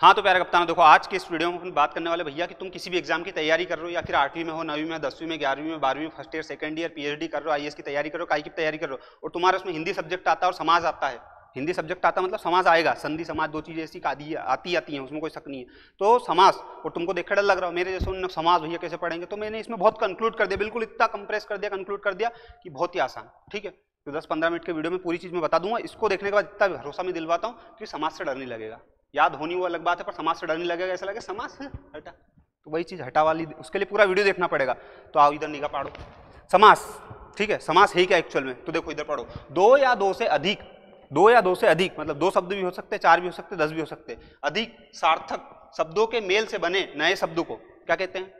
हाँ तो प्यारे कप्तान, देखो आज के इस वीडियो में अपन बात करने वाले भैया कि तुम किसी भी एग्जाम की तैयारी कर रहे हो, या फिर 8वीं में हो, 9वीं में, 10वीं में, 11वीं में, 12वीं में, first year, second year, PhD कर रहे हो, आईएएस की तैयारी कर रहे हो, काई की तैयारी कर रहे हो, और तुम्हारा उसमें हिंदी सब्जेक्ट आता है और समाज आता है। हिंदी सब्जेक्ट आता मतलब समाज आएगा, संधि समाज दो चीजें ऐसी आती हैं, उसमें कोई शक नहीं है। तो समाज, और तुमको देखकर डर लग रहा हो मेरे जैसे उन्होंने समाज भैया कैसे पढ़ेंगे, तो मैंने इसमें बहुत कंक्लूड कर दिया, बिल्कुल इतना कंप्रेस कर दिया, कंक्लूड कर दिया कि बहुत ही आसान। ठीक है, तो 10-15 मिनट के वीडियो में पूरी चीज मैं बता दूंगा। इसको देखने के बाद इतना भरोसा मैं दिलवाता हूँ कि समाज से डर नहीं लगेगा। याद होनी वो अलग बात है, पर समाज से डर नहीं लगेगा, ऐसा लगे समाज है हटा, तो वही चीज हटा वाली, उसके लिए पूरा वीडियो देखना पड़ेगा। तो आओ इधर निगाह पाड़ो, समास। ठीक है, समास है क्या एक्चुअल में, तो देखो इधर पढ़ो, दो या दो से अधिक, दो या दो से अधिक मतलब दो शब्द भी हो सकते हैं, 4 भी हो सकते हैं, 10 भी हो सकते हैं, अधिक सार्थक शब्दों के मेल से बने नए शब्दों को क्या कहते हैं,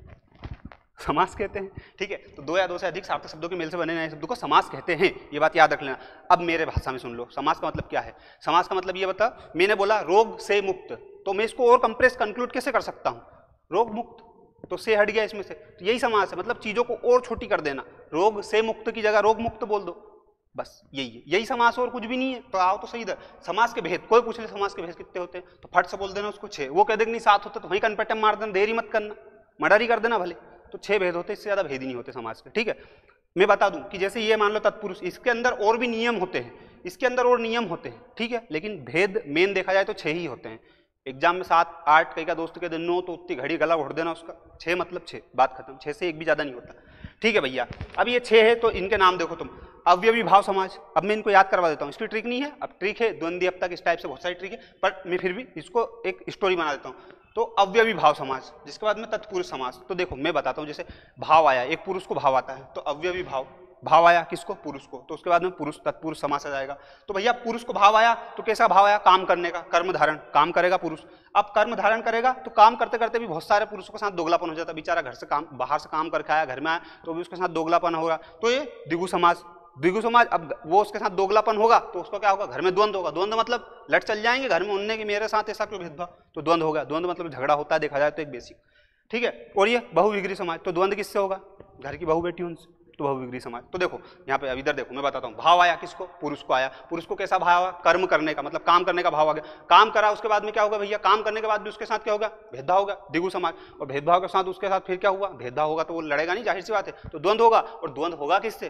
समास कहते हैं। ठीक है, तो दो या दो से अधिक सार्थक शब्दों के मेल से बने नए शब्दों को समास कहते हैं, ये बात याद रख लेना। अब मेरे भाषा में सुन लो, समास का मतलब क्या है। समास का मतलब ये बता, मैंने बोला रोग से मुक्त, तो मैं इसको और कंप्रेस कंक्लूड कैसे कर सकता हूं, रोग मुक्त, तो से हट गया इसमें से, तो यही समास है, मतलब चीजों को और छोटी कर देना। रोग से मुक्त की जगह रोग मुक्त बोल दो, बस यही है, यही समास और कुछ भी नहीं है। तो आओ तो सही इधर, समास के भेद, कोई पूछ ले समास के भेद कितने होते हैं, तो फट से बोल देना उसको 6, वो कह देगा नहीं 7 होते, तो वहीं कनपट्टे मार देना, देरी मत करना, मर्डर ही कर देना भले। तो 6 भेद होते, इससे ज्यादा भेद ही नहीं होते समास के। ठीक है, मैं बता दूं कि जैसे ये मान लो तत्पुरुष, इसके अंदर और भी नियम होते हैं, इसके अंदर और नियम होते हैं। ठीक है, लेकिन भेद मेन देखा जाए तो 6 ही होते हैं। एग्जाम में 7, 8, कई का दोस्त के दिन 9, तो उतनी घड़ी गला उड़ देना उसका, 6 मतलब 6, बात खत्म, 6 से एक भी ज्यादा नहीं होता। ठीक है भैया, अब ये 6 है, तो इनके नाम देखो तुम, अव्ययी भाव समाज। अब मैं इनको याद करवा देता हूँ, इसकी ट्रिक नहीं है, अब ट्रिक है द्वंद्वी, अब तक इस टाइप से बहुत सारी ट्रिक है, पर मैं फिर भी इसको एक स्टोरी बना देता हूँ। तो अव्ययी भाव समाज, जिसके बाद में तत्पुरुष समाज। तो देखो मैं बताता हूँ, जैसे भाव आया, एक पुरुष को भाव आता है, तो अव्ययी भाव, भाव आया किसको, पुरुष को, तो उसके बाद में पुरुष तत्पुरुष समास आ जाएगा। तो भैया पुरुष को भाव आया, तो कैसा भाव आया, काम करने का, कर्म धारण, काम करेगा पुरुष। अब कर्म धारण करेगा तो काम करते करते भी बहुत सारे पुरुषों के साथ दोगलापन हो जाता है, बेचारा घर से काम, बाहर से काम करके आया, घर में आया तो भी उसके साथ दोगलापन होगा, तो ये द्विगु समाज। द्विगु समाज, अब वो उसके साथ दोगलापन होगा तो उसको क्या होगा, घर में द्वंद्व होगा। द्वंद्व मतलब लड़ चल जाएंगे घर में, उनने कि मेरे साथ ऐसा क्यों भेदभाव, तो द्वंद्व होगा। द्वंद्व मतलब झगड़ा होता है, देखा जाए तो एक बेसिक। ठीक है, और ये बहुविग्री समाज, तो द्वंद्व किससे होगा, घर की बहू बेटी उनसे, तो बहुविग्री समाज। तो देखो यहाँ पे, अब इधर देखो मैं बताता हूँ, भाव आया किसको, पुरुष को आया, पुरुष को कैसा भाव आया, कर्म करने का, मतलब काम करने का भाव आ गया, काम करा, उसके बाद में क्या होगा भैया, काम करने के बाद भी उसके साथ क्या होगा, भेदभाव होगा, द्विगु समाज। और भेदभाव के साथ उसके साथ फिर क्या हुआ, भेदभाव होगा, तो वो लड़ेगा नहीं, जाहिर सी बात है, तो द्वंद्व होगा, और द्वंद्व होगा किससे,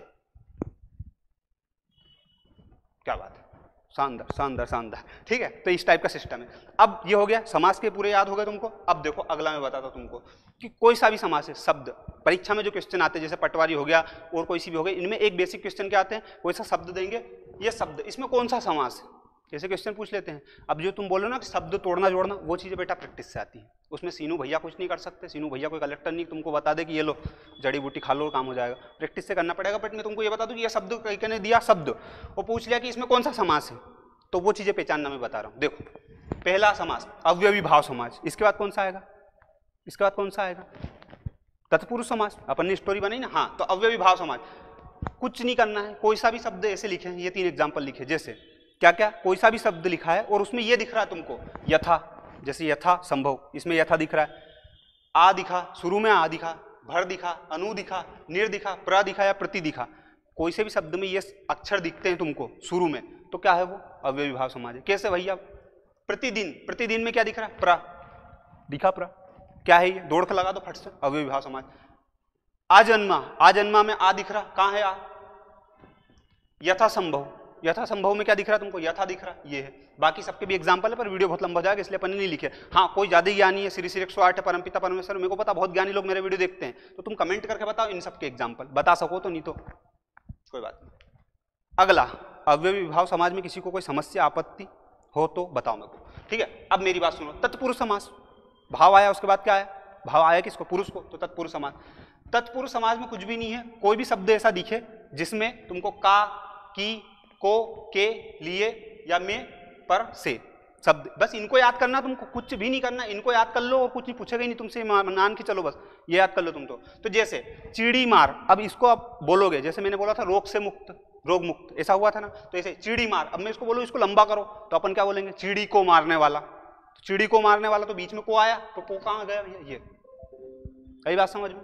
क्या बात है, शानदार शानदार शानदार। ठीक है, तो इस टाइप का सिस्टम है। अब ये हो गया, समास के पूरे याद हो गए तुमको। अब देखो अगला मैं बताता हूं तुमको कि कोई सा भी समास है, शब्द, परीक्षा में जो क्वेश्चन आते हैं, जैसे पटवारी हो गया और कोई सी भी हो गई, इनमें एक बेसिक क्वेश्चन क्या आते हैं, कोई सा शब्द देंगे, ये शब्द इसमें कौन सा समास है, ऐसे क्वेश्चन पूछ लेते हैं। अब जो तुम बोलो ना कि शब्द तोड़ना जोड़ना, वो चीजें बेटा प्रैक्टिस से आती है, उसमें सीनू भैया कुछ नहीं कर सकते, सीनू भैया कोई कलेक्टर नहीं तुमको बता दे कि ये लो जड़ी बूटी खा लो काम हो जाएगा, प्रैक्टिस से करना पड़ेगा। बट मैं तुमको ये बता दूं कि ये शब्द कहीं ने दिया शब्द, वो पूछ लिया कि इसमें कौन सा समास है, तो वो चीजें पहचानना मैं बता रहा हूं। देखो पहला समास अव्ययी भाव समाज, इसके बाद कौन सा आएगा, इसके बाद कौन सा आएगा, तत्पुरुष समास, अपन ने स्टोरी बनाई ना। हाँ, तो अव्ययी भाव समाज, कुछ नहीं करना है, कोई सा भी शब्द ऐसे लिखे हैं, ये 3 एग्जाम्पल लिखे, जैसे क्या क्या, कोई सा भी शब्द लिखा है और उसमें ये दिख रहा है तुमको यथा, जैसे यथा संभव, इसमें यथा दिख रहा है, आ दिखा, शुरू में आ दिखा, भर दिखा, अनु दिखा, निर दिखा, प्र दिखा या प्रति दिखा, कोई से भी शब्द में ये अक्षर दिखते हैं तुमको शुरू में, तो क्या है वो अव्ययी भाव समाज है। कैसे भैया, प्रतिदिन, प्रतिदिन में क्या दिख रहा है, प्र दिखा, प्र क्या है ये, दौड़ के लगा दो फट से, अव्ययी भाव समाज। आजन्मा, आजन्मा में आ दिख रहा, कहां है आ, यथा संभव, यथा संभव में क्या दिख रहा है तुमको, यथा दिख रहा, ये है। बाकी सबके भी एग्जांपल है, पर वीडियो बहुत लंबा हो जाएगा इसलिए अपन ने नहीं लिखे। हाँ, कोई ज्यादा ज्ञानी है, श्री श्री 108 है, परमपिता परमेश्वर, मेरे को पता बहुत ज्ञानी लोग मेरे वीडियो देखते हैं, तो तुम कमेंट करके बताओ इन सबके एग्जाम्पल, बता सको तो, नहीं तो कोई बात नहीं। अगला, अव्ययी भाव समाज में किसी को कोई समस्या आपत्ति हो तो बताओ मेरे को। ठीक है, अब मेरी बात सुनो, तत्पुरुष समास, भाव आया उसके बाद क्या आया, भाव आया किसको, पुरुष को, तो तत्पुरुष समाज। तत्पुरुष समाज में कुछ भी नहीं है, कोई भी शब्द ऐसा दिखे जिसमें तुमको का, की, को, के, लिए या में, पर, से शब्द, बस इनको याद करना, तुमको कुछ भी नहीं करना, इनको याद कर लो और कुछ नहीं पूछेगा ही नहीं तुमसे, मान के चलो बस ये याद कर लो तुम तो जैसे चिड़ी मार, अब इसको आप बोलोगे, जैसे मैंने बोला था रोग से मुक्त, रोग मुक्त, ऐसा हुआ था ना, तो ऐसे चिड़ी मार, अब मैं इसको बोलूं इसको लंबा करो, तो अपन क्या बोलेंगे, चिड़ी को मारने वाला, तो चिड़ी को मारने वाला, तो बीच में को आया, तो को कहां गया भैया, ये, कई बात समझ में।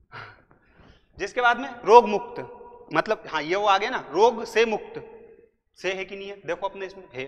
जिसके बाद में रोग मुक्त, मतलब हाँ ये वो आ गया ना, रोग से मुक्त, से है कि नहीं है, देखो अपने इसमें है।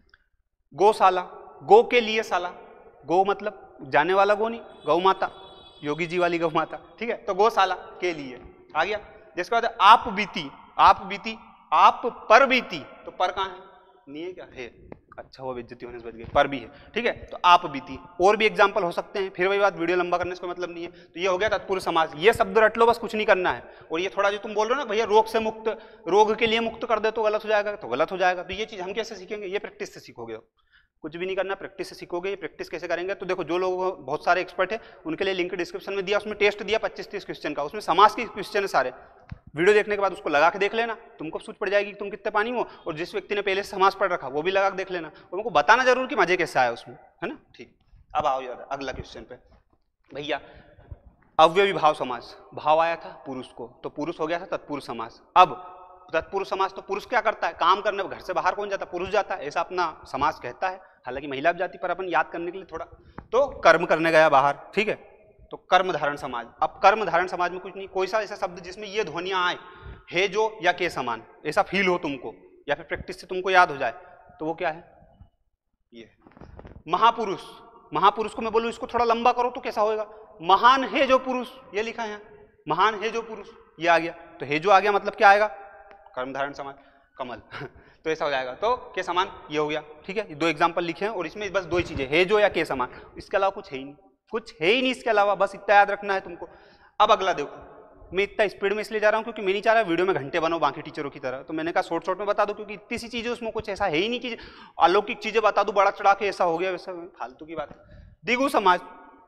गौशाला, गो के लिए साला, गो मतलब जाने वाला गो नहीं, गौ माता, योगी जी वाली गौ माता, ठीक है। तो गौशाला के लिए आ गया। जिसके बाद आप बीती, आप बीती, आप पर बीती, तो पर कहाँ है, नहीं है क्या, है। अच्छा वो बेइज्जती होने से बच गई, पर भी है, ठीक है। तो आप बीती, और भी एग्जाम्पल हो सकते हैं, फिर वही बात, वीडियो लंबा करने से कोई मतलब नहीं है। तो ये हो गया तत्पुरुष समास, ये शब्द रट लो बस, कुछ नहीं करना है। और ये थोड़ा जो तुम बोल रहे हो ना भैया रोग से मुक्त, रोग के लिए मुक्त कर दे तो गलत हो जाएगा, तो गलत हो जाएगा। तो ये चीज हम कैसे सीखेंगे, ये प्रैक्टिस से सीखोगे, कुछ भी नहीं करना, प्रैक्टिस से सीखोगे। ये प्रैक्टिस कैसे करेंगे, तो देखो जो लोग बहुत सारे एक्सपर्ट है उनके लिए लिंक डिस्क्रिप्शन में दिया, उसमें टेस्ट दिया 25-30 क्वेश्चन का, उसमें समास के क्वेश्चन है सारे। वीडियो देखने के बाद उसको लगा के देख लेना, तुमको सूझ पड़ जाएगी कि तुम कितने पानी हो। और जिस व्यक्ति ने पहले से समास पढ़ रखा वो भी लगा के देख लेना, और उनको बताना जरूर कि मजे कैसा आया उसमें, है ना। ठीक, अब आओ यार अगला क्वेश्चन पे भैया। अव्ययी भाव समास, भाव आया था पुरुष को, तो पुरुष हो गया था तत्पुरुष समास। अब तत्पुरुष समास, तो पुरुष क्या करता है, काम करने, घर से बाहर कौन जाता है, पुरुष जाता है, ऐसा अपना समास कहता है। हालांकि महिला भी जाती, पर अपन याद करने के लिए थोड़ा, तो कर्म करने गया बाहर, ठीक है। तो कर्म धारण समाज। अब कर्म धारण समाज में कुछ नहीं, कोई सा ऐसा शब्द जिसमें ये ध्वनियां आए, है जो या के समान, ऐसा फील हो तुमको, या फिर प्रैक्टिस से तुमको याद हो जाए, तो वो क्या है, ये महापुरुष। महापुरुष को मैं बोलूं इसको थोड़ा लंबा करो तो कैसा होएगा, महान है जो पुरुष, ये लिखा है, महान है जो पुरुष, ये आ गया। तो है जो आ गया मतलब क्या आएगा, कर्म धारण समाज, कमल तो ऐसा हो जाएगा। तो के समान ये हो गया, ठीक है। दो एग्जांपल लिखे हैं और इसमें बस दो ही चीजें, है जो या के समान, इसके अलावा कुछ है ही नहीं, कुछ है ही नहीं इसके अलावा, बस इतना याद रखना है तुमको। अब अगला देखो, मैं इतना स्पीड में इसलिए जा रहा हूँ क्योंकि मैं नहीं चाह रहा वीडियो में घंटे बनो बाकी टीचरों की तरह, तो मैंने कहा शॉर्ट शॉर्ट में बता दो, क्योंकि इतनी सी चीजें उसमें कुछ ऐसा है ही नहीं कि अलौकिक चीजें बता दूं बड़ा चढ़ा के, ऐसा हो गया वैसा, फालतू की बात है। दिगु समाज,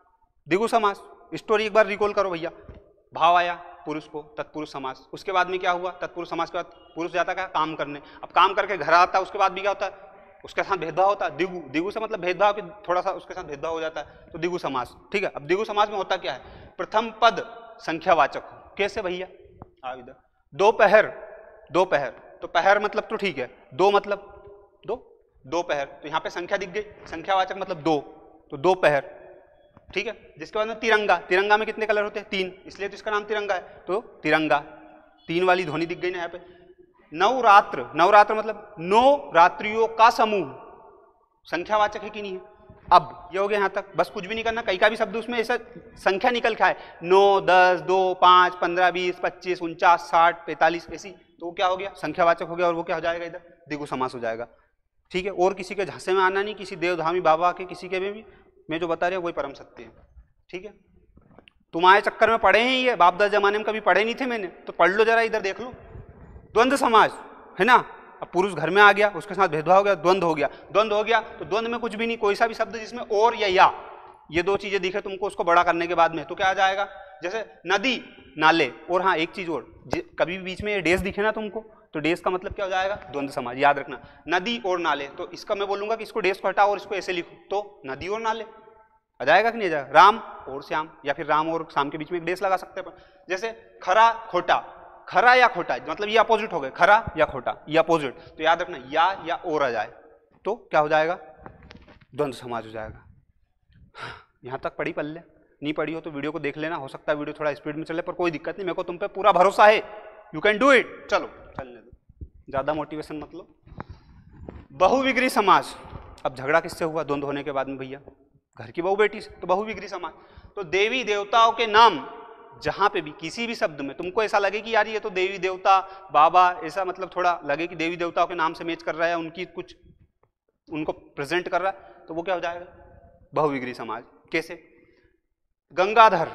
दिगु समाज स्टोरी एक बार रिकॉल करो भैया। भाव आया पुरुष को, तत्पुरुष समास, उसके बाद में क्या हुआ, तत्पुरुष समास के बाद पुरुष जाता क्या, काम करने। अब काम करके घर आता है, उसके बाद भी क्या होता है, उसके साथ भेदभाव होता है। दिगु, दिगु से मतलब भेदभाव कि थोड़ा सा उसके साथ भेदभाव हो जाता है, तो दिगु समास, ठीक है। अब दिगु समास में होता क्या है, प्रथम पद संख्यावाचक हो, कैसे भैया, आओ इधर। दोपहर, दोपहर, तो पहर मतलब तो ठीक है, दो मतलब दो, दोपहर, तो यहाँ पे संख्या दिख गई, संख्यावाचक मतलब दो, तो दोपहर, ठीक है। जिसके बाद में तिरंगा, तिरंगा में कितने कलर होते हैं, तीन, इसलिए तो इसका नाम तिरंगा है, तो तिरंगा, तीन वाली ध्वनि दिख गई ना यहाँ पे। नवरात्र, नवरात्र मतलब 9 रात्रियों का समूह, संख्यावाचक है कि नहीं है। अब ये हो गया यहाँ तक, बस कुछ भी नहीं करना, कई का भी शब्द उसमें ऐसा संख्या निकल के आए, 9, 10, 2, 5, 15, 20, 25, 49, 60, 45 ऐसी, तो क्या हो गया, संख्यावाचक हो गया, और वो क्या हो जाएगा इधर, दिगु समास हो जाएगा, ठीक है। और किसी के झांसे में आना नहीं, किसी देवधामी बाबा के किसी के में भी, मैं जो बता रहा हूँ वही परम सत्य है, ठीक है। तुम्हारे चक्कर में पढ़े ही है, बाप दादा जमाने में कभी पढ़े नहीं थे मैंने, तो पढ़ लो जरा, इधर देख लो। द्वंद्व समाज है ना, अब पुरुष घर में आ गया, उसके साथ भेदभाव हो गया, द्वंद्व हो गया, द्वंद्व हो गया, तो द्वंद्व में कुछ भी नहीं, कोई सा भी शब्द जिसमें और या ये दो चीजें दिखे तुमको, उसको बड़ा करने के बाद में तो क्या आ जाएगा, जैसे नदी, नाले। और हाँ एक चीज और, कभी भी बीच में ये डेस दिखे ना तुमको, तो डेस का मतलब क्या हो जाएगा, द्वंद्व समाज, याद रखना, नदी और नाले। तो इसका मैं बोलूंगा कि इसको डेस को हटाओ और इसको ऐसे लिखो, तो नदी और नाले आ जाएगा कि नहीं आ जाएगा। राम और श्याम, या फिर राम और श्याम के बीच में एक डेस लगा सकते हैं। जैसे खरा खोटा, खरा या खोटा मतलब ये अपोजिट हो गए, खरा या खोटा ये अपोजिट, तो याद रखना या और आ जाए तो क्या हो जाएगा, द्वंद्व समाज हो जाएगा। यहाँ तक पढ़ी पल्ले, नहीं पढ़ी हो तो वीडियो को देख लेना, हो सकता है वीडियो थोड़ा स्पीड में चले, पर कोई दिक्कत नहीं, मेरे को तुम पे पूरा भरोसा है, यू कैन डू इट। चलो चलने दो, ज्यादा मोटिवेशन मत लो। बहुविग्री समाज, अब झगड़ा किससे हुआ द्वंद्व होने के बाद में भैया, घर की बहू बेटी से, तो बहुविग्री समाज। तो देवी देवताओं के नाम जहां पे भी किसी भी शब्द में तुमको ऐसा लगे कि यार ये तो देवी देवता बाबा, ऐसा मतलब थोड़ा लगे कि देवी देवताओं के नाम से मैच कर रहा है, उनकी कुछ उनको प्रेजेंट कर रहा है, तो वो क्या हो जाएगा, बहुविग्री समाज। कैसे, गंगाधर,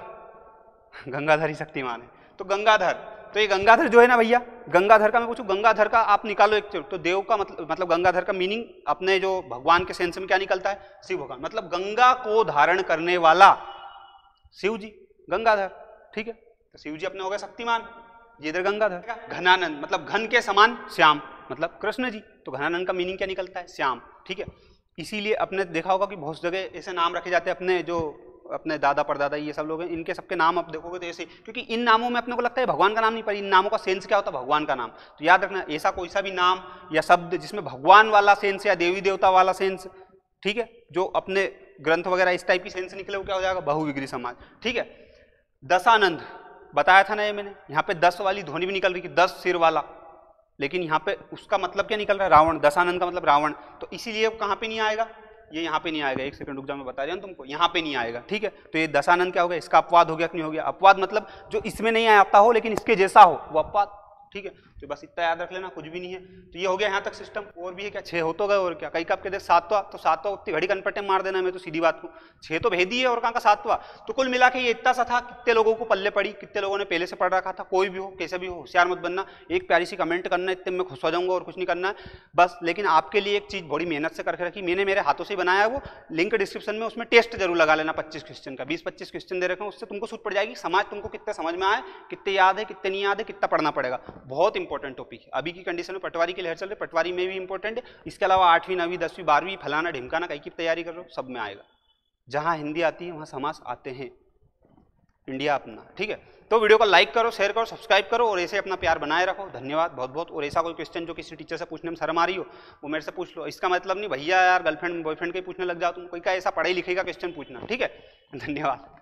गंगाधर ही शक्तिमान है, तो गंगाधर, तो ये गंगाधर जो है ना भैया, गंगाधर का मैं पूछूं, गंगाधर का आप निकालो एक, तो देव का मतलब गंगाधर का मीनिंग अपने जो भगवान के सेंस में क्या निकलता है, शिव भगवान, मतलब गंगा को धारण करने वाला शिव जी, गंगाधर, ठीक है। तो शिव जी अपने हो गए शक्तिमान, ये इधर गंगाधर। घनानंद मतलब घन के समान श्याम, मतलब कृष्ण जी, तो घनानंद का मीनिंग क्या निकलता है, श्याम, ठीक है। इसीलिए अपने देखा होगा कि बहुत जगह ऐसे नाम रखे जाते हैं, अपने जो अपने दादा परदादा ये सब लोग हैं, इनके सबके नाम आप देखोगे तो ऐसे, क्योंकि इन नामों में अपने को लगता है भगवान का नाम नहीं, पर इन नामों का सेंस क्या होता है, भगवान का नाम। तो याद रखना, ऐसा कोई सा भी नाम या शब्द जिसमें भगवान वाला सेंस या देवी देवता वाला सेंस, ठीक है, जो अपने ग्रंथ वगैरह इस टाइप की सेंस निकले, वो क्या हो जाएगा, बहुविग्री समाज, ठीक है। दशानंद बताया था ना ये मैंने, यहाँ पे 10 वाली ध्वनि भी निकल रही थी, 10 सिर वाला, लेकिन यहाँ पे उसका मतलब क्या निकल रहा है, रावण, दशानन का मतलब रावण, तो इसीलिए कहाँ पे नहीं आएगा, ये यहाँ पे नहीं आएगा। एक सेकंड रुक जाओ, मैं बता रहा हूँ तुमको, यहाँ पे नहीं आएगा, ठीक है। तो ये दशानन क्या हो गया, इसका अपवाद हो गया कि नहीं हो गया, अपवाद मतलब जो इसमें नहीं आता हो लेकिन इसके जैसा हो वो अपवाद, ठीक है। तो बस इतना याद रख लेना, कुछ भी नहीं है। तो ये हो गया यहाँ तक सिस्टम। और भी है क्या, 6 हो तो गए और क्या, कई कब के देख 7वां, तो 7वां उतनी घड़ी कनपट्टे मार देना, मैं तो सीधी बात को 6 तो भेद ही है और कहाँ का 7वां। तो कुल मिला के ये इतना सा था। कितने लोगों को पल्ले पड़ी, कितने लोगों ने पहले से पढ़ रखा था, कोई भी हो कैसे भी हो, होशियार मत बनना, एक प्यारी सी कमेंट करना, इतने में खुश हो जाऊंगा और कुछ नहीं करना है बस। लेकिन आपके लिए एक चीज़ बड़ी मेहनत से करके रखी मैंने, मेरे हाथों से बनाया, वो लिंक डिस्क्रिप्शन में, उसमें टेस्ट जरूर लगा लेना 25 क्वेश्चन का, 20-25 क्वेश्चन दे रखे हैं, उससे तुमको सूट पड़ जाएगी समाज तुमको कितने समझ में आए, कितने याद है, कितने नहीं याद है, कितना पढ़ना पड़ेगा। बहुत इंपॉर्टेंट टॉपिक है अभी की कंडीशन में। पटवारी की लहर चल रही, पटवारी में भी इंपॉर्टेंट है, इसके अलावा 8वीं 9वीं 10वीं 12वीं फलाना ढिमकाना कहीं की तैयारी कर रहे हो, सब में आएगा। जहां हिंदी आती है वहां समास आते हैं, इंडिया अपना, ठीक है। तो वीडियो को लाइक करो, शेयर करो, सब्सक्राइब करो और ऐसे अपना प्यार बनाए रखो। धन्यवाद बहुत बहुत। और ऐसा कोई क्वेश्चन जो किसी टीचर से पूछने में शर्म आ रही हो वो मेरे से पूछ लो। इसका मतलब नहीं भैया यार गर्लफ्रेंड बॉयफ्रेंड के पूछने लग जाओ तुम, कोई का ऐसा पढ़ाई लिखेगा क्वेश्चन पूछना, ठीक है। धन्यवाद।